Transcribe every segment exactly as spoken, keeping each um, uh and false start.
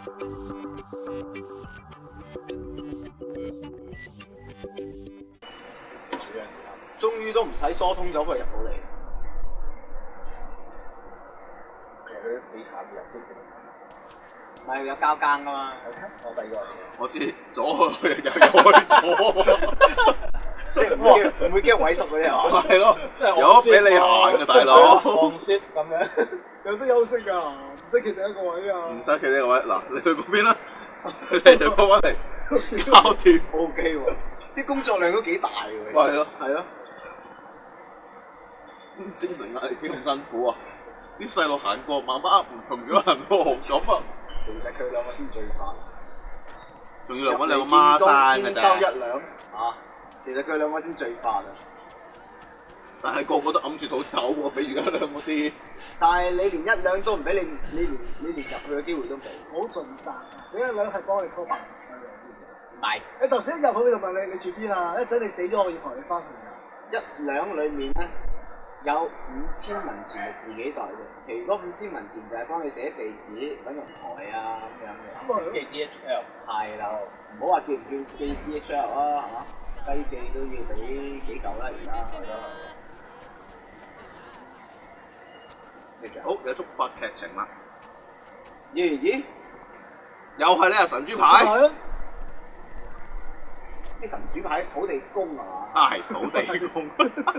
終於都唔使疏通咗佢入到嚟。 其實佢都幾慘嘅入職唔係有交更噶嘛？ 我第二個我知左去又開左， 即係唔會驚唔會驚萎縮嗰啲係嘛？ 係咯， 即係有得俾你行嘅大佬， 放雪咁樣， 有得休息㗎，唔使企第一個位啊。 唔使企呢個位，嗱你去嗰邊啦，你就嗰位嚟搞掂 O K 喎，啲工作量都幾大喎。 係咯， 係咯。 精神壓力幾咁辛苦啊！啲細路行過，慢慢唔同咗人喎，咁啊， 其實佢兩個先最快， 仲要嚟揾兩個孖生嘅先收咋， 一兩啊！其實佢兩個先最快啊！ 但係個個都揞住肚走喎，俾而家兩個啲。 但係你連一兩都唔俾你，你連你連入去嘅機會都冇。 好盡責啊！你一兩係幫你拖白事嘅。 唔係你頭先一入去就問你你住邊啊？一陣你死咗我要抬你翻去啊！ 一兩裡面咧有五千文錢係自己袋嘅，其餘嗰五千文錢就係幫你寫地址、揾人台啊咁樣嘅。 咁啊， 寄 D H L 係啦，唔好話叫唔叫寄 D H L 啊，係嘛？低寄都要俾幾嚿啦，而家係咯。其實好，有觸發劇情啦， 咦咦， 又係呢個神豬牌， 係啊， 啲神主牌土地公係嘛？ 啊係土地公，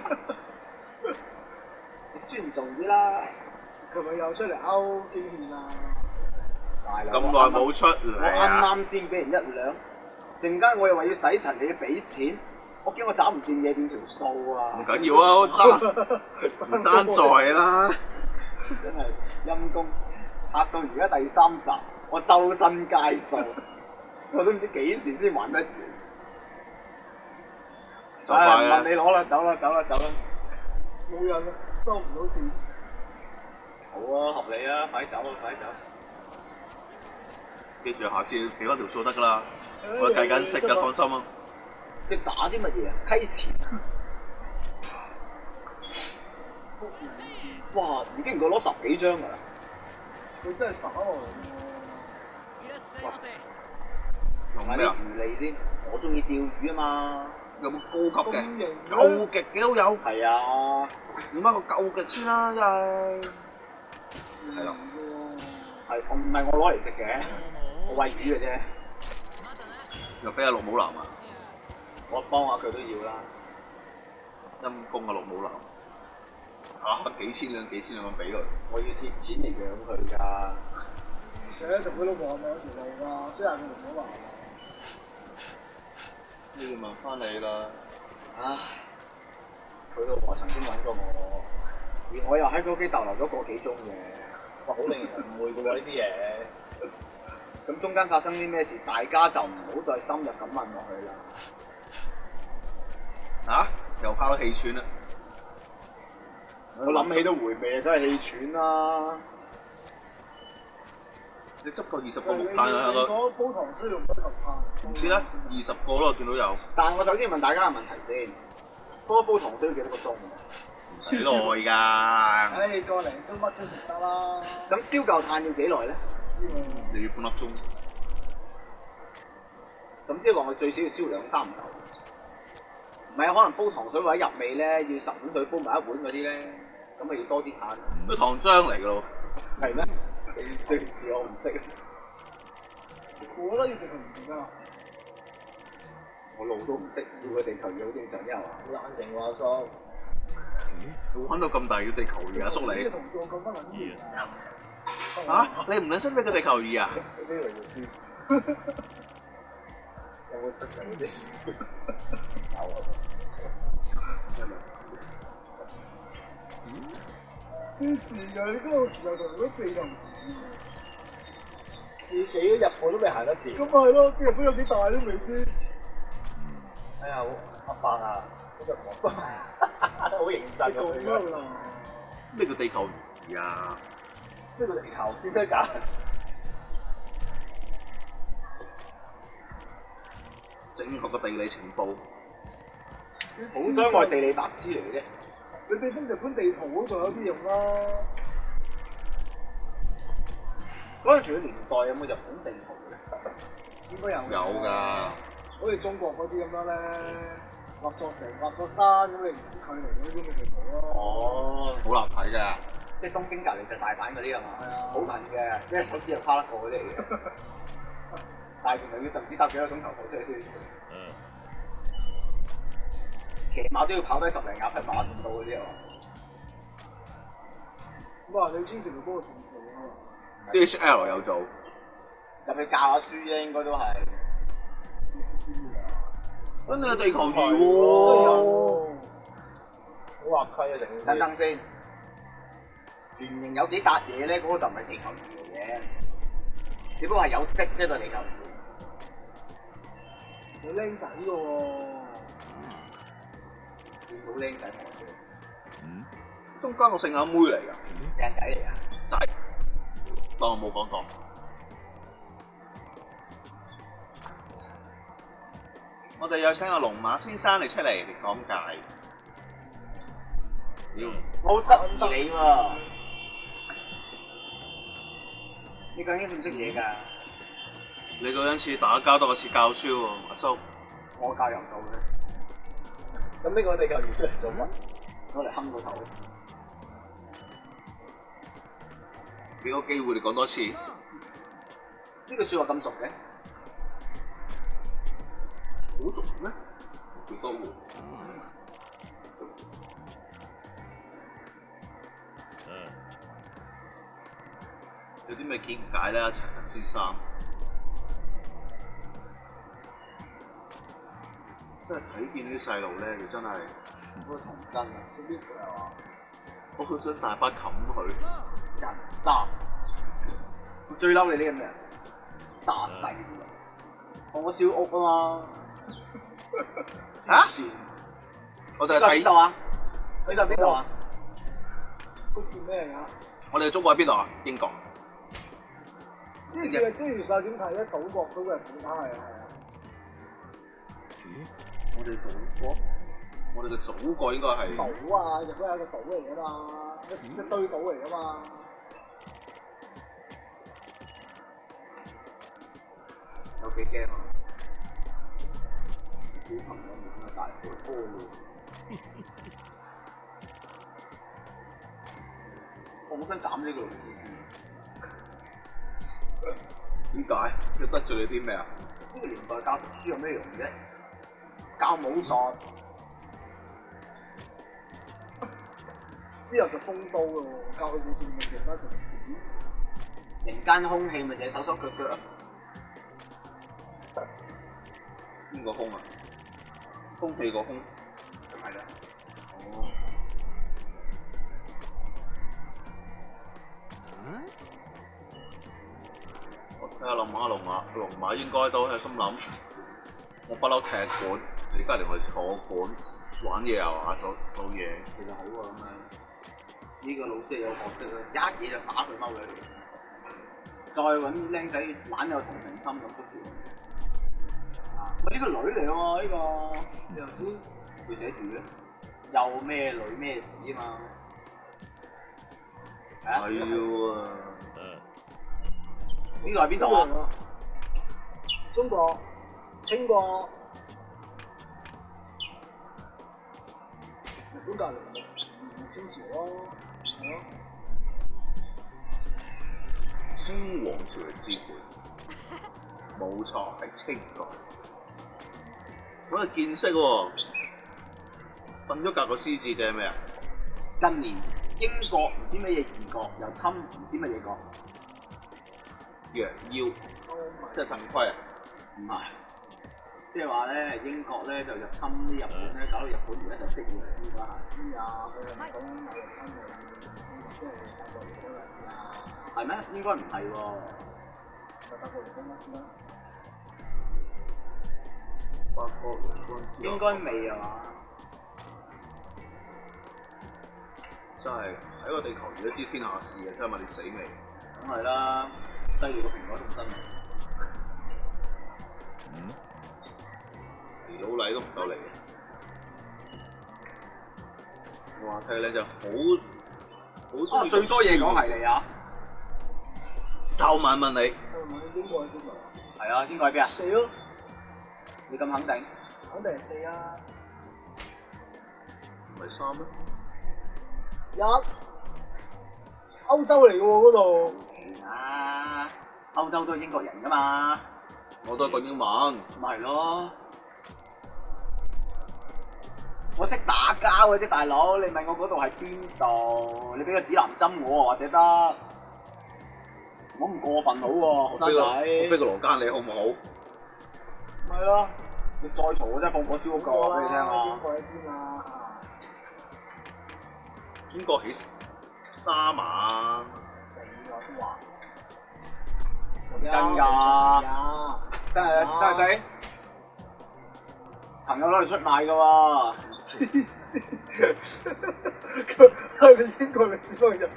你尊重啲啦， 佢咪又出嚟勾經驗啊？ 大佬。 咁耐冇出我嚟啱啊！ 啱先俾人一兩，陣間我又話要洗塵，你要俾錢，我驚我找唔掂嘢點條數啊！ 唔緊要啊，我爭唔爭在啦， 真係陰公，拍到而家第三集，我周身皆數，我都唔知幾時先還得完。 就快啦唉唔問你攞啦，走啦，走啦，走啦。 冇人啊，收唔到錢。 好啊，合理啊，快走啊，快走！ 記住下次俾翻條數得㗎啦，我計緊食㗎，放心啊！ 你耍啲乜嘢啊？溪錢？哇！已經唔夠攞十幾張㗎啦。 佢真係耍我買啲用咩啊？ 魚脷先，我中意釣魚啊嘛。 有冇高級嘅？ 咁型夠極嘅都有， 係啊， 要翻個夠極先啦，真係。 係咯，係我唔係我攞嚟食嘅，我餵魚嘅啫。 又俾阿綠帽男啊！ 我幫下佢都要啦。 陰公啊綠帽男，啊幾千兩幾千兩咁俾佢， 我要貼錢嚟養佢㗎。 誒同佢老婆係咪有條路啊？先係佢唔好話。 呢要問翻你啦。 唉，佢老婆曾經揾過我，而我又喺佢屋企逗留咗個幾鐘嘅。 哇，好令人誤會嘅喎呢啲嘢。 咁中間發生啲咩事，大家就唔好再深入咁問落去啦。 啊！又拋氣喘啦！ 我諗起都回味，都係氣喘啦。 你執夠二十個你木炭啊！ 你嗰煲糖需要唔使頭炭？ 唔知啦，二十個咯，我見到有。 但係我首先問大家個問題先，煲一煲糖需要幾多個鐘？ 幾耐㗎？ 唉，個零鐘乜都食得啦。 咁燒嚿炭要幾耐咧？ 知喎。 你要半粒鐘。 咁即係話我最少要燒兩三嚿。唔係啊，可能煲糖水或者入味咧，要十五水煲埋一碗嗰啲咧，咁咪要多啲炭。 都糖漿嚟㗎咯。 係咩？對唔住，我唔識。 我覺得要地球儀㗎。 我路都唔識，要個地球儀好正常啫係嘛？ 冷靜喎，阿叔。 玩到咁大要地球儀啊，叔你。 呢個同我講得撚遠啊！ 嚇！你唔撚識咩叫地球儀啊？ 呢個要邊？有冇出緊啲？有啊。 黐線㗎！你嗰個時候同嗰地球儀， 自己去日本都未行得掂。 咁咪係咯？啲日本有幾大都未知。 哎呀，阿伯啊，好似我，好認真做咁乜啊？ 咩叫地球儀啊？ 呢個地球先得㗎。 正確嘅地理情報。 好想愛地理白痴嚟嘅啫。 你哋封日本地圖都仲有啲用啦。 嗰陣時嘅年代有冇日本地圖嘅？ 應該有。 有㗎。 好似中國嗰啲咁樣咧，畫座城、畫個山咁，你唔知距離嗰啲咪地圖咯。 哦，好難睇㗎。 即係東京隔離就大阪嗰啲係嘛？ 係啊好近嘅，一手指就跨得過嗰啲嚟嘅。但係仲要唔知搭幾個鐘頭火車先。 嗯。 騎馬都要跑低十零廿匹馬先到嗰啲啊！ 咁啊，你之前咪幫我送貨啊嘛？ D H L 有做。 入去教下書啫，應該都係。 你識啲咩啊？ 跟住地球儀真係喎。 有。 好滑稽啊！成件事。 等等先，圓形有幾笪嘢咧？嗰、那個就唔係地球儀嚟嘅，只不過係有積啫個地球儀。 有僆仔嘅喎。 見到僆仔同我講， 嗯。 中間個性眼妹嚟㗎。 靚仔嚟㗎。 仔。當我冇講過。我哋有請阿龍馬先生嚟出嚟講解。妖， 我好質疑你喎，你究竟識唔識嘢㗎？ 你嗰陣似打交多過似教書喎，阿叔。 我教人到嘅， 咁呢個地球儀出嚟做乜？ 攞嚟冚個頭。 俾個機會你講多次。 呢句説話咁熟嘅？ 好熟咩？幾多喎？ 嗯。 有啲咩見解咧，陳先生？真係睇見呢啲細路咧，就真係嗰個童真啊，識呢句係嘛？ 我好想大把冚佢。 人渣！我最嬲你呢咁嘅人，打細路，放我燒屋啊嘛！ 嚇？ 線我哋係睇呢度喺邊度啊？呢度喺邊度啊？ 好似咩嚟㗎？ 我哋嘅中國喺邊度啊？英國。 之前之前上點睇咧？島國嗰個日本派啊，係啊。 我哋島國，我哋嘅祖國應該係島啊，日本係一個島嚟㗎嘛，一一堆島嚟㗎嘛。 有幾驚啊！小朋友咁嘅大火波喎，我好想斬呢個老師先。 點解？要得罪你啲咩啊？ 呢個年代教讀書有咩用啫？教武術之後就封刀咯喎，教佢武術咪成班成屎。 人間空氣咪就係手手腳腳咯。 邊個空啊？空氣個空。 係啦。 哦。我睇下龍馬，龍馬，龍馬應該都係心諗，我不嬲踢館，你而家嚟我哋坐館玩嘢又話做做嘢， 其實好啊咁樣。呢、這個老師有學識啦，一嘢就耍佢踎佢，再揾僆仔玩有同情心咁捉住。啊！喂，呢個女嚟喎，呢、這個你又知佢寫住嘅，又咩女咩子啊嘛。 係喎。 呢個係邊度啊？ 中國、清國、日本隔離咪清朝咯，係咯。 清王朝嘅資本，冇錯係清國。咁啊見識喎，瞓咗格個獅子啫咩啊？ 近年英國唔知乜嘢異國，又侵唔知乜嘢國。 藥妖，即係腎虧啊？ 唔係，即係話咧英國咧就入侵啲日本咧，搞到日本而家就積弱應該係。 邊啊？佢係咪講有人侵嘅？即係法國嚟講嘅事啊？ 係咩？應該唔係喎。 咪法國嚟講嘅事啦。 法國聯軍應該未啊嘛？ 真係喺個地球儀都知天下事啊！真係問你死未？ 梗係啦，犀利過蘋果仲真。 嗯？ 嚟老禮都唔夠嚟。哇！睇你就好好啊，最多嘢講係你啊！ 就問問你， 問你邊個係邊個啊？ 係啊，邊個喺邊啊？ 四咯， 你咁肯定？ 肯定係四啊！ 唔係三咩？ 一歐洲嚟嘅喎嗰度， 啊，歐洲都係英國人㗎嘛， 我都係講英文。 咪係咯。我識打交嘅啫，大佬，你問我嗰度係邊度？你俾個指南針我或者得，我唔過分好喎，後生我俾個我俾仔。 個羅間你好唔好？ 咪咯，你再嘈我真係放火燒嗰個俾你聽邊啊！ 個喺邊啊？ 邊個起沙馬？ 死我都話，死真㗎㗎， 真係真係死，朋友攞嚟出賣㗎喎。 黐線！佢係咪英國歷史幫人？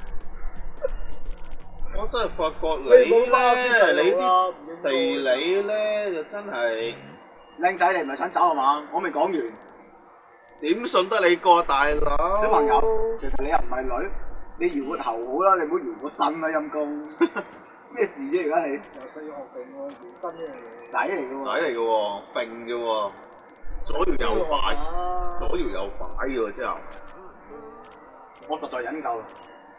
我真係發覺你你冇啦啲細咧，你路啦啲地理咧就真係靚仔，你唔係想走係嘛？我未講完。 點信得你個大佬？ 小朋友，其實你又唔係女，你搖個頭好啦，你唔好搖個身啦，陰公。咩事啫？而家你由細要學定喎，延伸呢樣嘢。 仔嚟嘅仔喎， 嚟嘅喎，揈嘅喎，左搖右擺，左搖右擺嘅喎，之後我實在忍夠啦。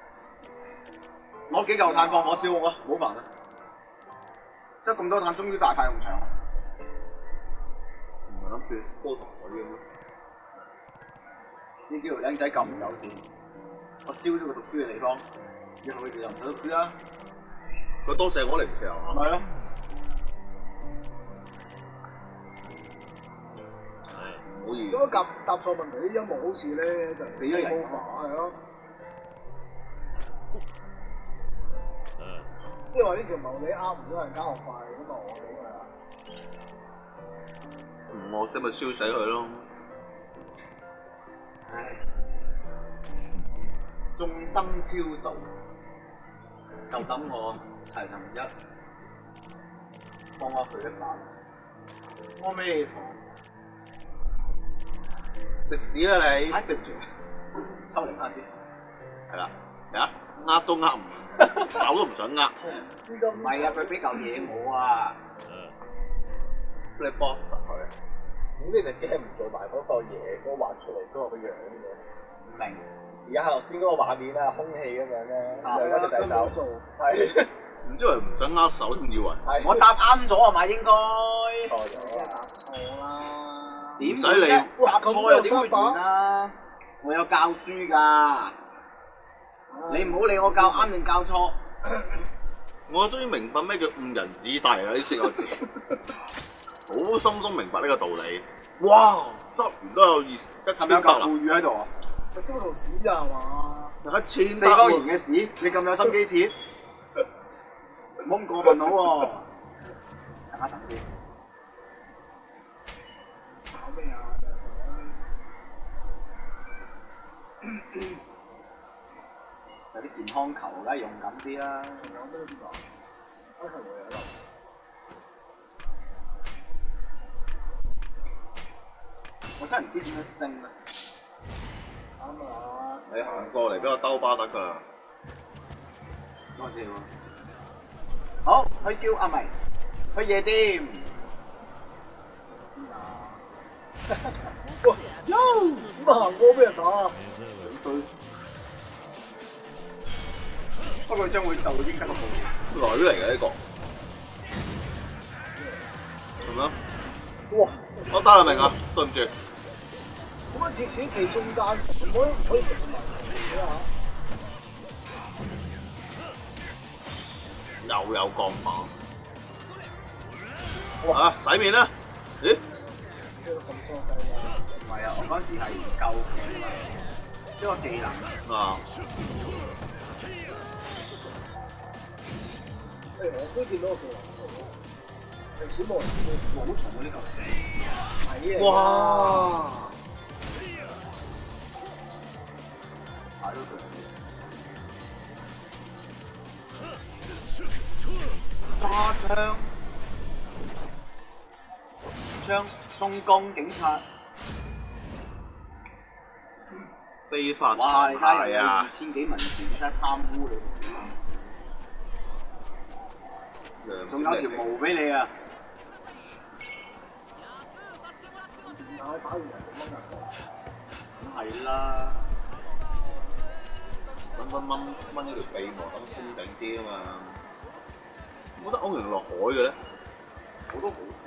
攞幾嚿炭放火燒我啊！唔好煩啦。即係咁多炭，終於大派用場啦。 唔係諗住煲糖水嘅咩？ 呢幾條僆仔咁唔友善，我燒咗佢讀書嘅地方，以後佢哋就唔使讀書啦。 佢多謝我嚟唔時候啊！ 咪咯， 唔好意如果思， 答答錯問題，啲音樂好似咧就死咗人冇法係咯。即係話呢條茂利呃唔到人交學費，咁啊我死佢啦！ 唔我識咪燒死佢咯。 唉，眾生超度，就等我齊藤一幫我佢一把。阿彌陀食屎啦你！ 佛，哎對唔住，抽離翻先。 係啦，啊呃都呃唔，手都唔想呃， 資金唔係啊，佢俾嚿嘢我啊， 你幫實佢。 咁你隻 game 唔做埋嗰個嘢，嗰個畫出嚟嗰個樣嘅。 唔明。 而家頭先嗰個畫面啊，空氣咁樣咧， 啊兩隻隻手做， 係唔知佢唔想呃手添以為。 係我答啱咗啊嘛，應該。 錯梗係咗啊！ 答錯啦！ 點唔使理會答錯又點會完啊？我有教書㗎，你唔好理我教啱定教錯。 我終於明白咩叫誤人子弟啦！呢四個字，好深深明白呢個道理。哇！執完都有二一係千百啦咪有嚿腐，乳喺度啊？ 咪即係條屎咋係嘛？ 有一千四方形嘅屎，你咁有心機切，唔好咁過分好喎。等下等先， 搞咩啊？ 有啲健康球梗係用緊啲啦。 仲有咩邊個？安排我嚟啦！ 我真係唔知點樣升啊！ 啱啊！ 你行過嚟俾我兜巴得㗎啦。 多謝喎。好，去叫阿明去夜店。 邊啊？哇！咁行過俾人打啊！ 兩歲。不過將會受到應得嘅報應。 女嚟嘅呢個，係咪啊？ 哇！ 我得啦明啊，對唔住。 咁樣次次企中間，唔可以唔可以平埋睇下？ 又有鋼板。哇！洗面啦！咦？ 咩咁裝計啊？ 唔係啊，我嗰陣時係唔夠嘅嘛，一個技能。 啊！ 誒，我都見到個技能，平時冇人見好重啊呢嚿。 睇嘅。 哇！ 睇到佢。揸槍，槍送攻警察。 非法哇！你睇下有殘骸啊二！千幾文錢，真係貪污你。 嘅。 仲有條毛俾你啊！ 打打完人哋掹人過， 梗係啦， 掹掹掹掹呢條鼻毛，等高頂啲啊嘛。冇得歐陽落海嘅咧？ 我都好彩。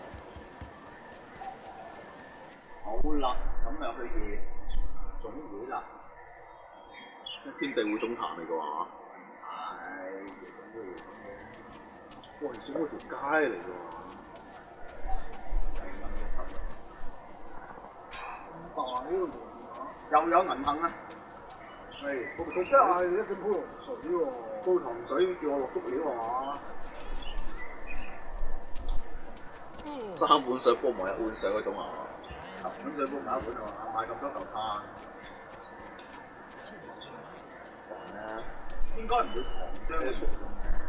好啦，咁又去夜總會啦。 天地會總壇嚟嘅話， 係夜總會夜總會。 哇！總會條街嚟嘅喎。 大呢個門又有銀杏啊！ 係，佢真係一整煲糖水喎。 煲糖水叫我落足料啊嘛！ 三碗水煲埋一碗水嗰種啊！ 十碗水煲埋一碗啊嘛！買咁多嚿炭，神啊！應該唔會糖漿嘅作用。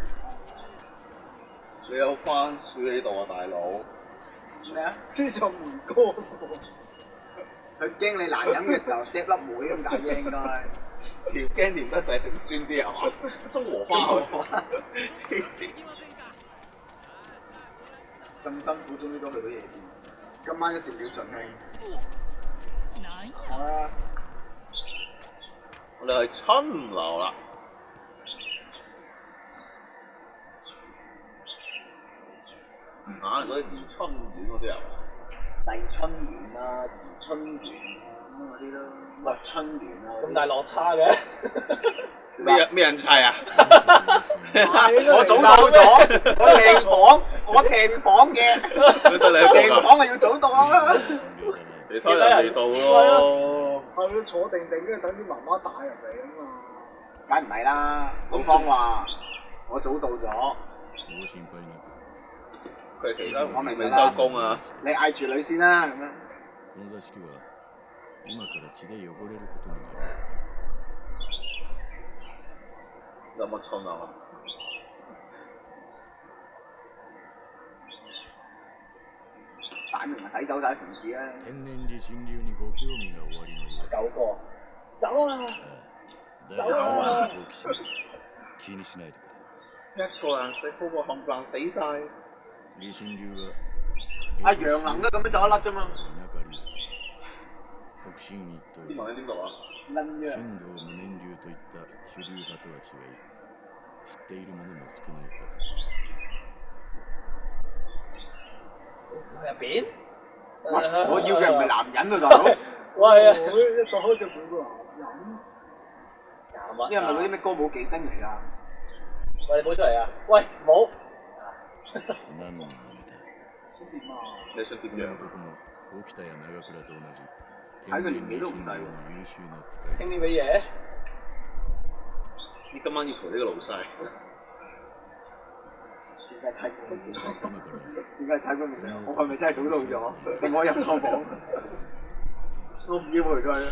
你有番薯喺度啊，大佬！ 咩啊？ 黐咗梅乾喎。 佢驚你難飲嘅時候嗒粒梅咁解啫，應該。 甜驚甜得滯，食酸啲係嘛？中和花黐線！ 咁辛苦，終於都去到夜店。今晚一定要盡興。好啦， 我哋去春樓啦。啊！嗰啲宜春苑嗰啲啊， 麗春園啊、宜春園啊咁嗰啲咯，樂春園啊。 咁大落差嘅， 咩人咩人砌啊？ 我早到咗，我訂房，我訂房嘅， 得你一個訂房係要早到啦。 其他人未到咯。 係要坐定定，跟住等啲媽媽打入嚟啊嘛。 梗唔係啦，老方話我早到咗， 佢其他我未未收工啊！ 你嗌住女先啦咁樣。 この座敷は今から血で汚れることになります有乜春啊？ 擺明係洗走晒同事啦。 天然理心流にご興味がおありのよう九個，走啊！ だ走啊！ 好奇心気にしないでくれ一個人食好過冚唪唥死晒。 理心流は阿楊能都咁樣走一粒啫嘛。 田舎流北進一と邊度喺邊度啊？ 撚樣。 神道無念流といった主流派とは違い知っている者も少ないはず入邊？ 喂，我要嘅唔係男人啊，大佬。呢喂啊！ 一打開隻門個男人， 廿蚊。 係咪嗰啲咩歌舞伎町嚟㗎？ 喂，你冇出嚟啊！喂，冇。 何の真似だ想點啊？ 你想點樣？ この男も沖田や長倉と同じ睇佢年紀都唔細喎天然理心流の優秀な使い傾呢味嘢？ 你今晚要陪呢個老細。 點解睇佢？ 今から點解睇佢唔上？我係咪真係早到咗？定我入錯房？我唔要陪佢。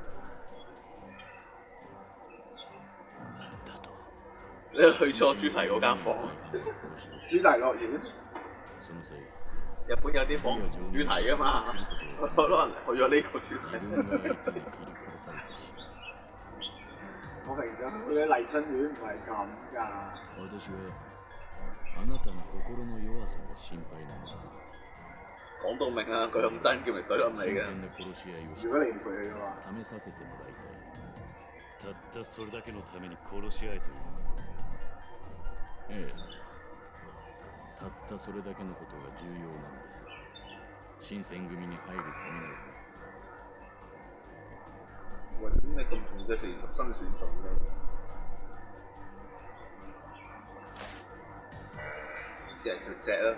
你去錯主題嗰間房。 主題樂園。 その際日本有啲房主題㗎嘛，好多人去咗呢個主題。 自分が相手に切り殺されたし我平時去嘅麗春園唔係咁㗎。 私はあなたの心の弱さが心配なのです講到明啊，佢咁真叫咪懟冧你嘅。 真剣な殺し合いをし如果你唔陪佢嘅話， 試させてもらいたいたったそれだけのために殺し合えというええたったそれだけのことが重要なのです新選組に入るために喂，點解咁重要嘅事入新選組咧？隻就隻啦，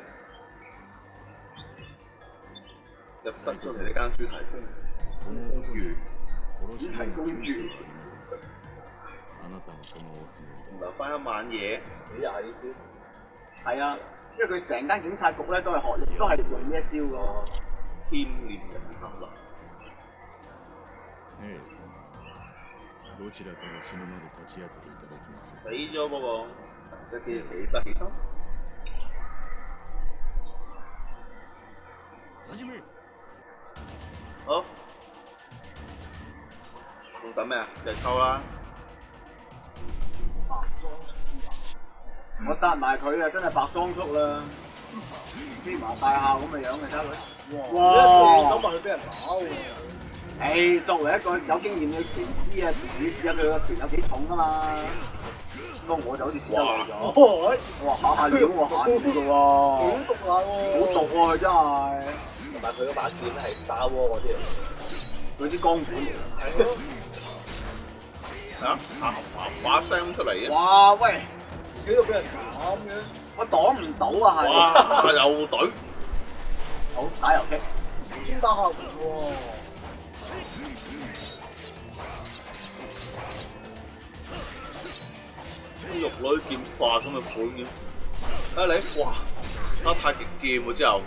入得咗嚟呢間主題公この男公寓， 殺し合いの躊躇はありませんあなたもそのおつもりで留翻一晚嘢。 幾廿呢招？ 係啊，因為佢成間警察局咧都係學，都係用呢一招㗎。 牽連人生啦。 ええどちらかが死ぬまで立ち会っていただきます死咗嗰個，即係企得起身。 始め好，仲等咩啊？就係抽啦。 白裝出之我殺埋佢啊，真係白裝束啦，披麻戴孝咁嘅樣嘅睇佢。 哇！你走埋去俾人打喎。 誒，作為一個有經驗嘅拳師啊，自己試下佢個拳有幾重啊嘛。不過我就好似試得耐咗。 哇！ 哇！下下料我下住嘅喎， 好毒辣喎！ 好毒喎佢真係。 同埋佢嗰把劍係 Star War 嗰啲嚟， 佢啲鋼管嚟㗎。 係咯。 啊！嘭嘭把聲出嚟嘅。 哇！喂， 幾度俾人斬嘅？ 我擋唔到啊係。 哇！又隊。 好打遊擊。 專打效果喎。 玉女劍法咁嘅款嘅，啊你哇打太極劍喎之後，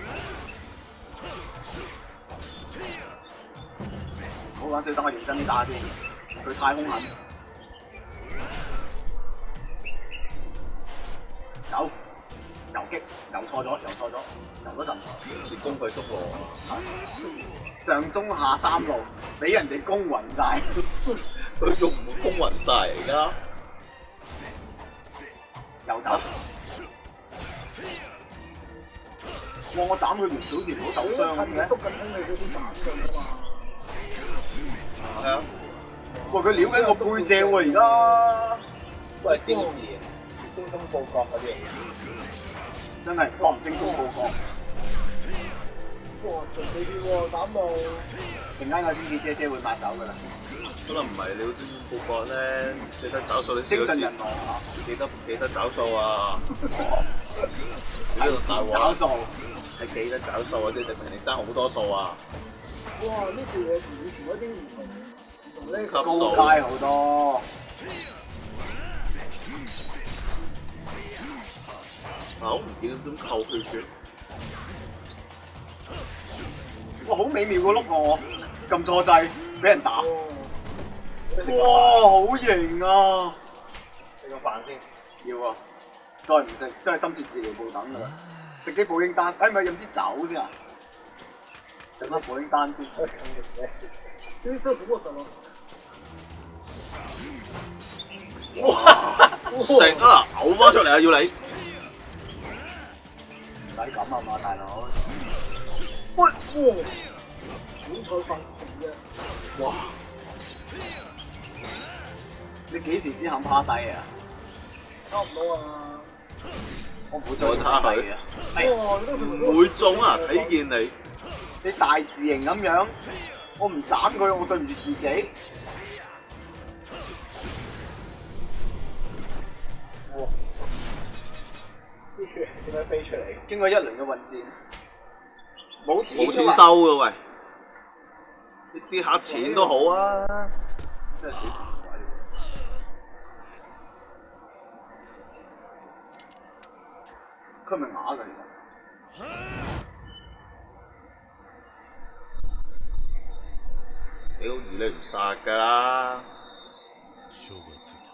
好玩死，等我認真啲打先。佢太兇狠。走，遊擊，遊錯咗，遊錯咗，遊嗰陣。 是攻佢捉喎。 上中下三路，俾人哋攻暈晒。 佢仲唔攻暈晒而家？ 又走。哇！我斬佢條小條好受傷嘅。 篤緊空氣佢先斬佢㗎嘛。 係啊。 哇！佢撩緊我背脊喎而家。 都係標誌，精忠報國嗰啲。 真係幫唔精忠報國。 哇！神秘啲喎，膽到。 陣間有啲姐姐會抹走㗎啦。 可能唔係你精忠報國咧，記得找數你精盡人亡啊！ 記得記得找數啊！你係呢度自找數， 係記得找數啊！即係證明你爭好多數啊！ 哇！呢隻嘢同以前嗰啲唔同，唔同呢高階好多。 啊！我唔記得點扣佢算。 哇！好美妙個碌我，撳錯掣，俾人打。哇！好型啊！ 食個飯先。 要啊！再唔食都係深切治療部等㗎啦。食啲保嬰丹，哎咪飲支酒先啊！食粒保嬰丹先。 呢啲真係好核突啊！ 哇！食啊！嘔翻出嚟啊！要你。 唔使咁啊嘛，大佬。 喂！哇！好彩發紅嘅。 哇！你幾時先肯趴低啊？ 差唔多啊！ 我唔會再趴低嘅。 哇！你都唔會中啊！睇見你。 你大字型咁樣，我唔斬佢，我對唔住自己。 哇！啲血點樣飛出嚟？ 經過一輪嘅混戰，冇錢冇錢㗎嘛收嘅喂，呢啲下錢都好啊！ 真係幾奇怪喎！佢係咪啞㗎？其實屌魚你唔殺㗎啦！ 勝負はついた。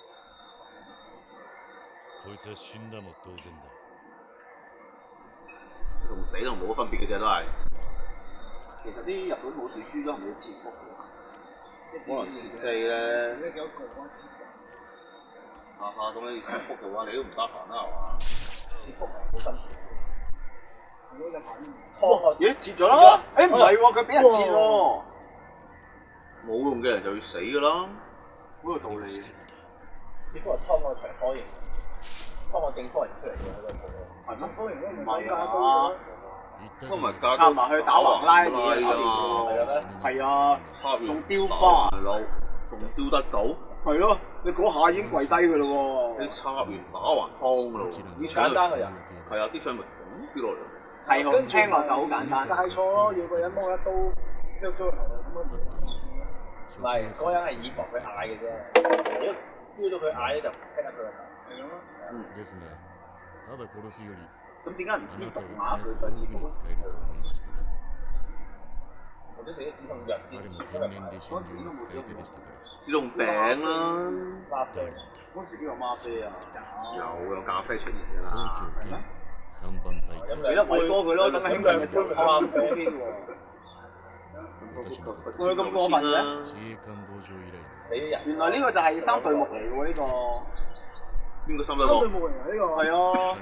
こいつは死んだも同然だ。 同死都冇分別嘅啫，都係。 其實啲日本武士輸咗係咪要切腹㗎？ 可能自己咧， 死得幾多個啊？黐線！ 下下咁樣要切腹嘅話，你都唔得閒啦係嘛？ 切腹好辛苦。 如果有反應， 拖咦，切咗啦？誒唔係喎，佢俾人切喎， 冇用嘅人就要死㗎啦。 好有道理嘅。 切腹係拖個長方形，拖個正方形出嚟嘅喺度做。 係咩？ 方形都唔唔係係加啊刀嘅。 都唔係加插埋去打橫拉嘢拉搞㗎掂係啊， 插完仲雕花打橫路，仲雕得到？ 係咯，你嗰下已經跪低㗎咯喎。 你插完打橫湯㗎咯喎， 以簡單嘅人， 係啊，啲槍咪咁跌落嚟。 係好聽落就好簡單。 戒錯咯，要個人摸一刀剁咗個頭咁樣。 唔係嗰人係以防佢嗌嘅啫。如果飆到佢嗌咧，就踢得佢個頭。 係咯。 ですが、ただ殺すより、 咁點解唔あ先なたを毒啞試す佢再切腹？ 道具に使えると思いましたね。 或者食啲止痛藥先， 彼も天然で真珠の使い手でしたから。 自動餅啦， 花啡。 嗰時邊有嗎啡啊？ 有有咖啡出現㗎総啦。 長兼三番隊飲長。 俾粒偉哥佢咯，等佢興奮嘅時候飲啱兩杯 O K 喎。 私の敵佢咁過分嘅？ 自衛官道場以来の死啲人。 原來呢個就係三對木嚟嘅喎，呢個邊個心得三對喎？ 冇人啊呢個。 係啊，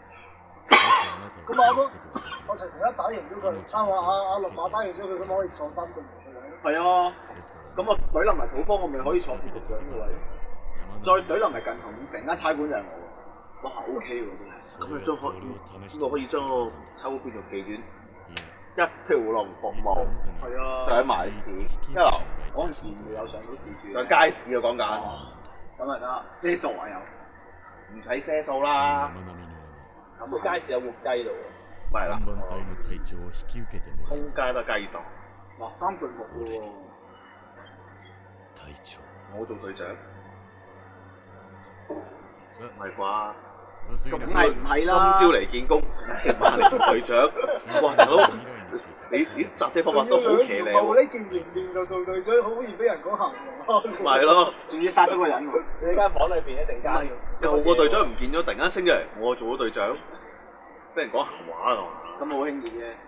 咁啊我我齊同一打贏咗佢，啱話阿阿龍馬打贏咗佢，咁可以坐三對門嘅位。 係啊，咁我懟冧埋土方，我咪可以坐副局長嘅位，再懟冧埋近堂，成間差館就係我。哇 ，O K 喎真係。 咁你將可邊個可以將個差館變做妓院？一條龍服務， 係啊， 上埋市一流， 嗰陣時未有上到市住。 上街市啊講緊， 咁啊得，賒數啊又。 唔使賒數啦。 咁個街市有活雞度喎。 咪係啦， 隊の隊長を引き受けてもら通う街都係雞檔。 哇，三對木嘅喎。 隊長我做隊長， さ唔係啩？ まずいな梗係唔係今啦？ 朝嚟見工，晚嚟做隊長。哇，大佬，你你紮車方法都好騎呢喎。 呢件迎面就做隊長，好易俾人講行喎。 咪係咯， 仲要殺咗個人喎。 仲喺間房裏邊一陣間。 舊個隊長唔見咗，突然間升咗嚟，我做咗隊長，俾人講閒話㗎嘛。 咁好輕易嘅。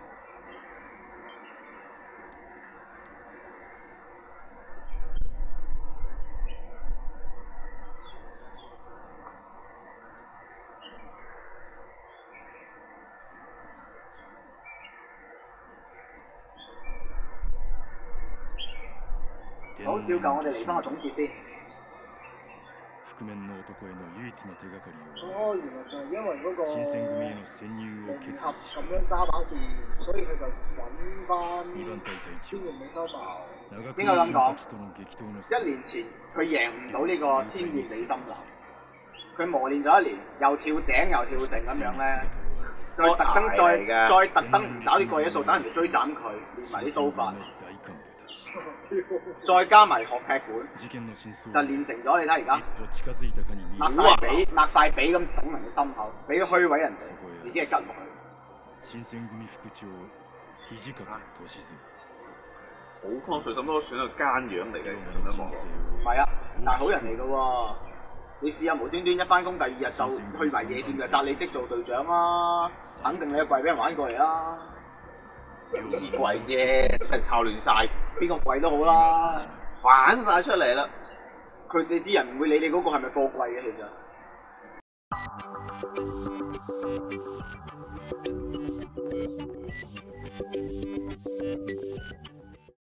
好，照舊我哋嚟翻個總結先。 覆面の男への唯一の手がかりを哦，原來就係因為嗰個新選組への潜入を決聯合意し咁樣揸把劍，所以佢就揾翻二番隊隊長天元美修矛。 長應該咁講久との激闘の一年前佢贏唔到呢個天熱李心流，佢磨練咗一年，又跳井又跳繩咁樣咧，再特登再再特登唔找啲過野數，等人哋追斬佢，練埋啲刀法，再加埋學踢館，就練成咗。你睇而家擘晒髀擘晒髀咁捅人嘅心口，俾個虛位人哋，自己係吉落去。 新選組副長土方歳三好方水咁都算係個奸樣嚟嘅，其實咁樣望落。 唔係啊，但係好人嚟嘅喎。你試下無端端一翻工第二日就去埋夜店就搭你職做隊長啦，肯定你個櫃俾人玩過嚟啦。 衣櫃啫，真係炒亂晒， 邊個櫃都好啦， 反晒出嚟啦。 佢哋啲人唔會理你嗰個係咪貨櫃嘅，其實。